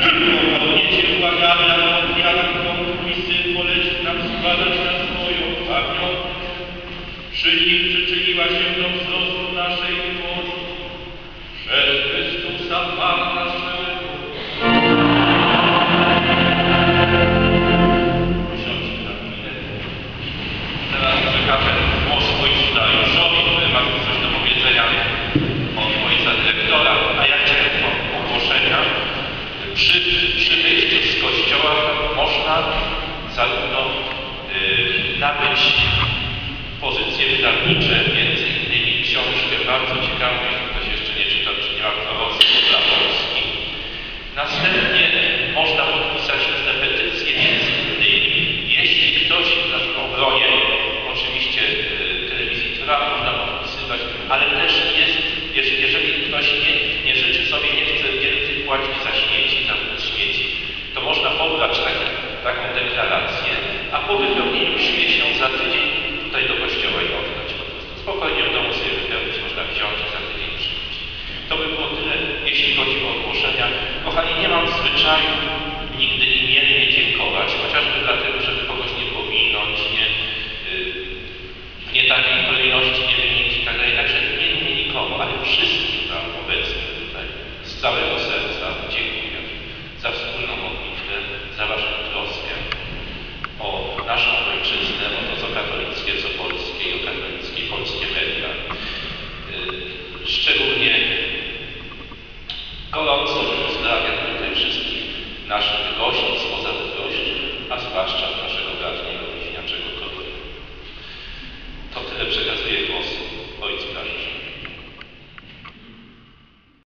Cię błagamy, aby ofiara, którą Twój Syn polecił nam składać na swoją pamiątkę, przy nim przyczyniła się do wzrostu naszej miłości przez Chrystusa Pana naszego. Ksiądz Karoliny, teraz przekażę głos ojcu Dariuszowi, który ma coś do powiedzenia od ojca dyrektora, a ja chciałem ogłoszenia. Przy wyjściu z kościoła można zarówno nabyć pozycje wydawnicze, między innymi książkę bardzo ciekawą, jeśli ktoś jeszcze nie czytał, czy nie ma proroctwo dla Polski. Następnie można podpisać różne petycje, między innymi, jeśli ktoś na obronie, oczywiście telewizji Trwam można podpisywać, ale też jest, jeżeli ktoś nie życzy sobie, nie chce więcej płacić za śmieci, za śmieci, to można pobrać taką deklarację, a po wypełnieniu przyjdzie się za tydzień tutaj do kościoła i oddać po prostu. Spokojnie w domu sobie wypełnić, można wziąć i za tydzień przyjść. To by było tyle, jeśli chodzi o ogłoszenia. Kochani, nie mam zwyczaju